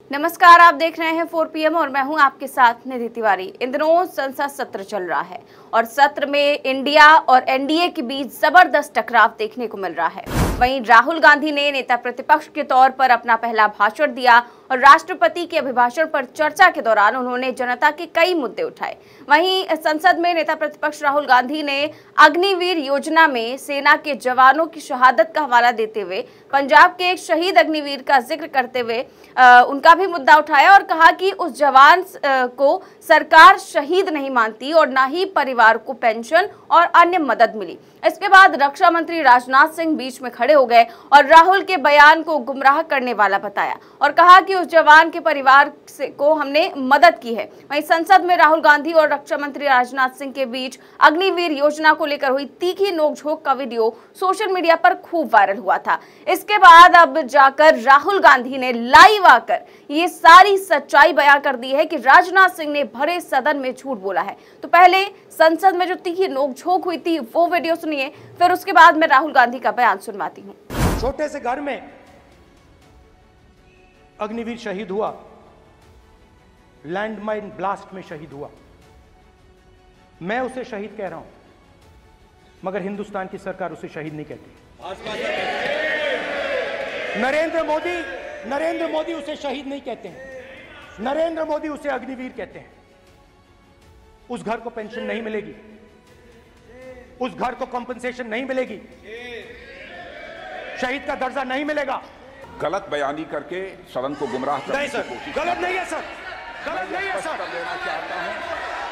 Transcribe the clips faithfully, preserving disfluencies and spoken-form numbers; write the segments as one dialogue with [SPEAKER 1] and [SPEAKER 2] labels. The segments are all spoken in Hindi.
[SPEAKER 1] नमस्कार, आप देख रहे हैं फोर पी एम और मैं हूं आपके साथ निधि तिवारी। इन दिनों संसद सत्र चल रहा है और सत्र में इंडिया और एन डी ए के बीच जबरदस्त टकराव देखने को मिल रहा है। वहीं राहुल गांधी ने नेता प्रतिपक्ष के तौर पर अपना पहला भाषण दिया और राष्ट्रपति के अभिभाषण पर चर्चा के दौरान उन्होंने जनता के कई मुद्दे उठाए। वहीं संसद में नेता प्रतिपक्ष राहुल गांधी ने अग्निवीर योजना में सेना के जवानों की शहादत का हवाला देते हुए पंजाब के एक शहीद अग्निवीर का जिक्र करते हुए आ, उनका भी मुद्दा उठाया और कहा कि उस जवान आ, को सरकार शहीद नहीं मानती और ना ही परिवार को पेंशन और अन्य मदद मिली। इसके बाद रक्षा मंत्री राजनाथ सिंह बीच में खड़े हो गए और राहुल के बयान को गुमराह करने वाला बताया और कहा कि उस जवान के परिवार से को हमने मदद की है। वहीं संसद में राहुल गांधी और रक्षा मंत्री राजनाथ सिंह के बीच अग्निवीर योजना को लेकर हुई तीखी नोकझोंक का वीडियो सोशल मीडिया पर खूब वायरल हुआ था। इसके बाद अब जाकर राहुल गांधी ने लाइव आकर ये सारी सच्चाई बयां कर दी है कि राजनाथ सिंह ने भरे सदन में झूठ बोला है। तो पहले संसद में जो तीखी नोकझोंक हुई थी वो वीडियो सुनिए, फिर उसके बाद मैं राहुल गांधी का बयान सुनवाती हूँ।
[SPEAKER 2] छोटे से घर में अग्निवीर शहीद हुआ, लैंडमाइन ब्लास्ट में शहीद हुआ। मैं उसे शहीद कह रहा हूं, मगर हिंदुस्तान की सरकार उसे शहीद नहीं कहती। नरेंद्र मोदी नरेंद्र मोदी उसे शहीद नहीं कहते हैं। नरेंद्र मोदी उसे अग्निवीर कहते हैं। उस घर को पेंशन नहीं मिलेगी, उस घर को कंपनसेशन नहीं मिलेगी, शहीद का दर्जा नहीं मिलेगा।
[SPEAKER 3] गलत बयानी करके सदन को गुमराह करने
[SPEAKER 2] की कोशिश गलत नहीं है सर, गलत नहीं है सर।
[SPEAKER 3] लेना चाहता हूं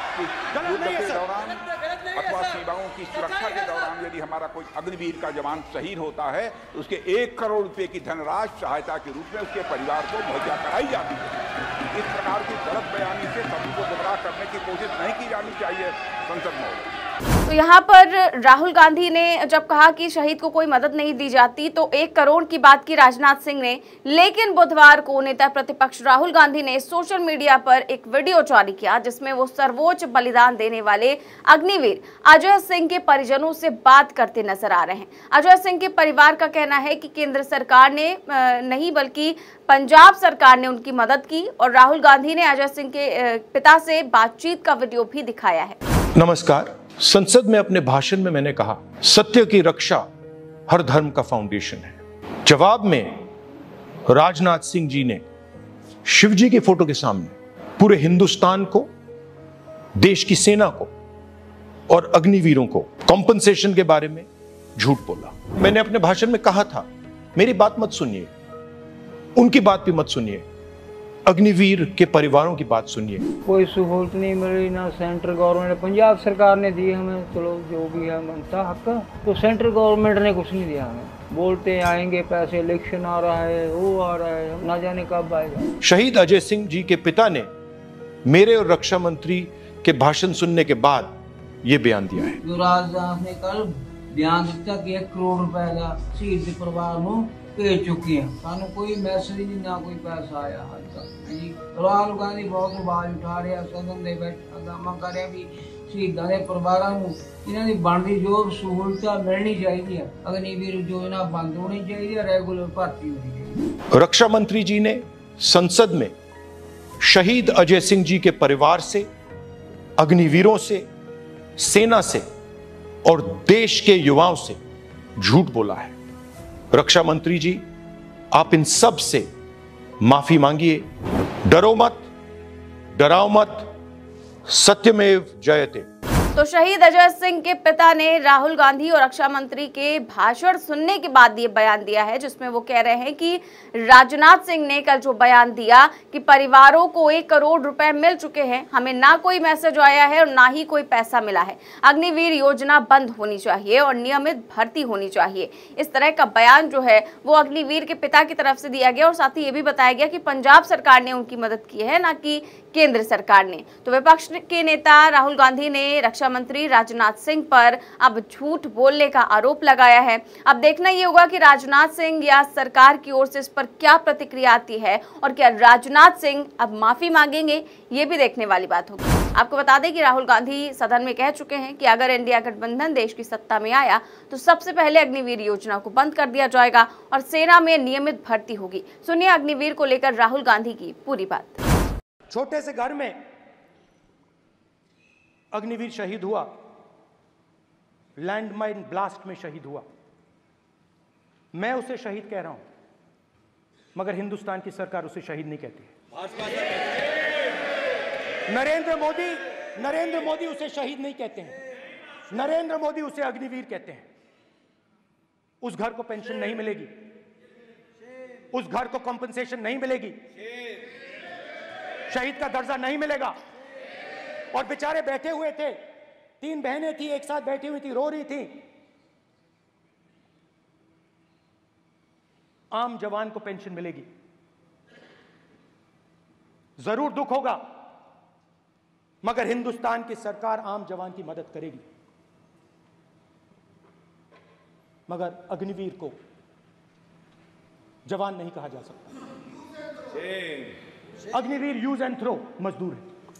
[SPEAKER 3] कि युद्ध के दौरान अथवा सीमाओं की सुरक्षा के दौरान यदि हमारा कोई अग्निवीर का जवान शहीद होता है तो उसके एक करोड़ रुपए की धनराशि सहायता के रूप में उसके परिवार को मुहैया कराई जाती है। इस प्रकार की गलत बयानी से सभी को गुमराह करने की कोशिश नहीं की जानी चाहिए संसद में।
[SPEAKER 1] तो यहाँ पर राहुल गांधी ने जब कहा कि शहीद को कोई मदद नहीं दी जाती तो एक करोड़ की बात की राजनाथ सिंह ने, लेकिन बुधवार को नेता प्रतिपक्ष राहुल गांधी ने सोशल मीडिया पर एक वीडियो जारी किया जिसमें वो सर्वोच्च बलिदान देने वाले अग्निवीर अजय सिंह के परिजनों से बात करते नजर आ रहे हैं। अजय सिंह के परिवार का कहना है कि केंद्र सरकार ने नहीं बल्कि पंजाब सरकार ने उनकी मदद की और राहुल गांधी ने अजय सिंह के पिता से बातचीत का वीडियो भी दिखाया है।
[SPEAKER 4] नमस्कार। संसद में अपने भाषण में मैंने कहा सत्य की रक्षा हर धर्म का फाउंडेशन है। जवाब में राजनाथ सिंह जी ने शिवजी के फोटो के सामने पूरे हिंदुस्तान को, देश की सेना को और अग्निवीरों को कॉम्पनसेशन के बारे में झूठ बोला। मैंने अपने भाषण में कहा था मेरी बात मत सुनिए, उनकी बात भी मत सुनिए, अग्निवीर के परिवारों की बात सुनिए।
[SPEAKER 5] कोई सहूलत नहीं मिली, ना सेंट्रल गवर्नमेंट, पंजाब सरकार ने दी हमें, चलो जो भी है मनता हक, तो सेंट्रल गवर्नमेंट ने कुछ नहीं दिया हमें। बोलते आएंगे पैसे, इलेक्शन आ रहा है, वो आ रहा है, ना जाने कब आएगा।
[SPEAKER 4] शहीद अजय सिंह जी के पिता ने मेरे और रक्षा मंत्री के भाषण सुनने के बाद ये बयान दिया है।
[SPEAKER 5] जो राजनाथ ने कल बयान दिया कि एक करोड़ रुपए का शहीद परिवार को भेज चुके हैं, सानू कोई मैसेज नहीं, ना कोई पैसा आया हाल तक। राहुल गांधी बहुत आवाज उठा रहा, सदन दे बैठा हंगामा कर रहा भी शहीदां दे परिवारां नूं इन्हां दी बनदी जो सहूलतां मिलनी चाहिए, अग्निवीर योजना बंद होनी चाहिए, रेगुलर भर्ती होनी चाहिए।
[SPEAKER 4] रक्षा मंत्री जी ने संसद में शहीद अजय सिंह जी के परिवार से, अग्निवीरों से, सेना से और देश के युवाओं से झूठ बोला है। रक्षा मंत्री जी, आप इन सब से माफी मांगिए। डरो मत, डराओ मत, सत्यमेव जयते।
[SPEAKER 1] तो शहीद अजय सिंह के पिता ने राहुल गांधी और रक्षा मंत्री के भाषण सुनने के बाद ये बयान दिया है जिसमें वो कह रहे हैं कि राजनाथ सिंह ने कल जो बयान दिया कि परिवारों को एक करोड़ रुपए मिल चुके हैं, हमें ना कोई मैसेज आया है और ना ही कोई पैसा मिला है, अग्निवीर योजना बंद होनी चाहिए और नियमित भर्ती होनी चाहिए। इस तरह का बयान जो है वो अग्निवीर के पिता की तरफ से दिया गया और साथ ही ये भी बताया गया कि पंजाब सरकार ने उनकी मदद की है, ना कि केंद्र सरकार ने। तो विपक्ष के नेता राहुल गांधी ने रक्षा रक्षा मंत्री राजनाथ सिंह पर अब झूठ बोलने का आरोप लगाया है। अब देखना ये होगा कि राजनाथ सिंह या सरकार की ओर से इस पर क्या प्रतिक्रिया आती है और क्या राजनाथ सिंह अब माफी मांगेंगे, ये भी देखने वाली बात होगी। आपको बता दें कि राहुल गांधी सदन में कह चुके हैं कि अगर इंडिया गठबंधन देश की सत्ता में आया तो सबसे पहले अग्निवीर योजना को बंद कर दिया जाएगा और सेना में नियमित भर्ती होगी। सुनिए अग्निवीर को लेकर राहुल गांधी की पूरी बात।
[SPEAKER 2] छोटे से घर में अग्निवीर शहीद हुआ, लैंडमाइन ब्लास्ट में शहीद हुआ। मैं उसे शहीद कह रहा हूं, मगर हिंदुस्तान की सरकार उसे शहीद नहीं कहती। नरेंद्र मोदी नरेंद्र मोदी उसे शहीद नहीं कहते हैं। नरेंद्र मोदी उसे अग्निवीर कहते हैं। उस घर को पेंशन नहीं मिलेगी, उस घर को कॉम्पनसेशन नहीं मिलेगी, शहीद का दर्जा नहीं मिलेगा। और बेचारे बैठे हुए थे, तीन बहनें थी, एक साथ बैठी हुई थी, रो रही थी। आम जवान को पेंशन मिलेगी, जरूर दुख होगा, मगर हिंदुस्तान की सरकार आम जवान की मदद करेगी। मगर अग्निवीर को जवान नहीं कहा जा सकता। अग्निवीर यूज एंड थ्रो मजदूर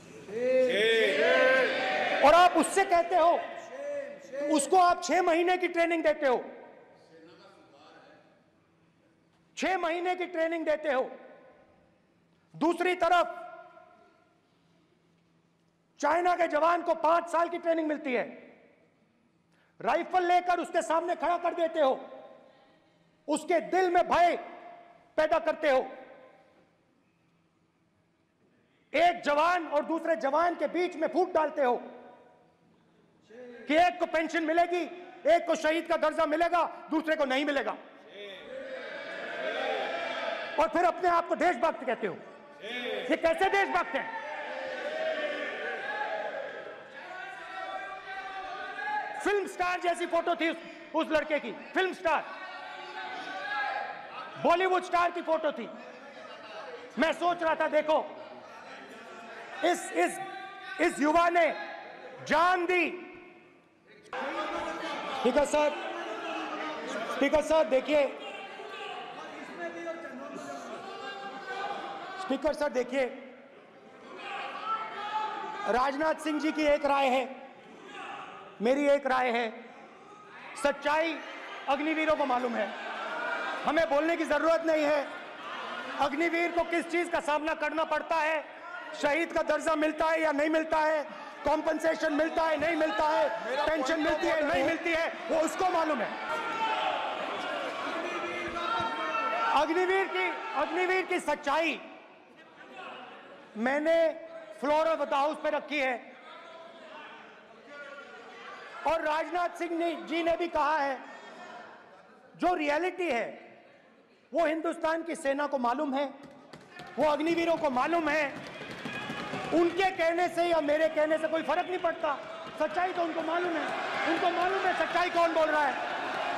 [SPEAKER 2] है। और आप उससे कहते हो, उसको आप छह महीने की ट्रेनिंग देते हो, छह महीने की ट्रेनिंग देते हो। दूसरी तरफ चाइना के जवान को पांच साल की ट्रेनिंग मिलती है, राइफल लेकर उसके सामने खड़ा कर देते हो, उसके दिल में भय पैदा करते हो। एक जवान और दूसरे जवान के बीच में फूट डालते हो कि एक को पेंशन मिलेगी, एक को शहीद का दर्जा मिलेगा, दूसरे को नहीं मिलेगा। और फिर अपने आप को देशभक्त कहते हो। ये कैसे देशभक्त हैं? फिल्म स्टार जैसी फोटो थी उस, उस लड़के की, फिल्म स्टार, बॉलीवुड स्टार की फोटो थी। मैं सोच रहा था, देखो इस इस इस युवा ने जान दी। स्पीकर सर, स्पीकर सर देखिए, स्पीकर सर देखिए, राजनाथ सिंह जी की एक राय है, मेरी एक राय है। सच्चाई अग्निवीरों को मालूम है, हमें बोलने की जरूरत नहीं है। अग्निवीर को किस चीज का सामना करना पड़ता है, शहीद का दर्जा मिलता है या नहीं मिलता है, कॉम्पनसेशन मिलता है नहीं मिलता है, पेंशन मिलती है नहीं मिलती है, वो उसको मालूम है। अग्निवीर की अग्निवीर की सच्चाई मैंने फ्लोर ऑफ द हाउस पे रखी है। और राजनाथ सिंह ने जी ने भी कहा है, जो रियलिटी है वो हिंदुस्तान की सेना को मालूम है, वो अग्निवीरों को मालूम है। उनके कहने से या मेरे कहने से कोई फर्क नहीं पड़ता, सच्चाई तो उनको मालूम है। उनको मालूम है सच्चाई कौन बोल रहा है।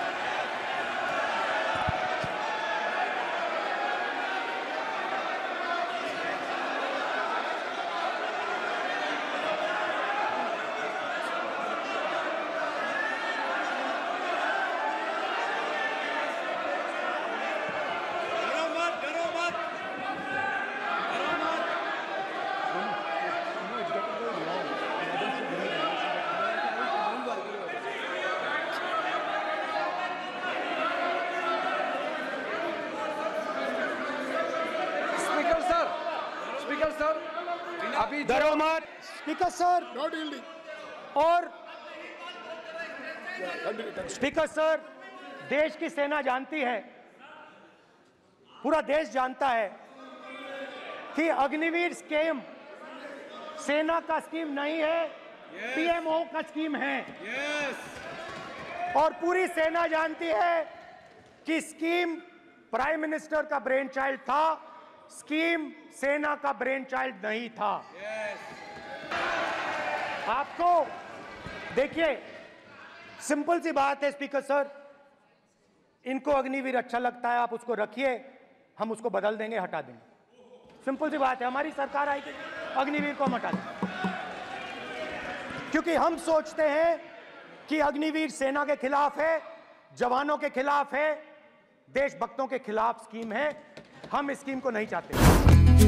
[SPEAKER 6] अभी
[SPEAKER 2] डरो मत स्पीकर सर। और स्पीकर सर, देश की सेना जानती है, पूरा देश जानता है कि अग्निवीर स्कीम सेना का स्कीम नहीं है, पीएमओ का स्कीम है। और पूरी सेना जानती है कि स्कीम प्राइम मिनिस्टर का ब्रेन चाइल्ड था, स्कीम सेना का ब्रेन चाइल्ड नहीं था। आपको देखिए, सिंपल सी बात है स्पीकर सर, इनको अग्निवीर अच्छा लगता है, आप उसको रखिए, हम उसको बदल देंगे, हटा देंगे। सिंपल सी बात है, हमारी सरकार आएगी, अग्निवीर को हम हटा देंगे। क्योंकि हम सोचते हैं कि अग्निवीर सेना के खिलाफ है, जवानों के खिलाफ है, देशभक्तों के खिलाफ स्कीम है। हम इस स्कीम को नहीं चाहते।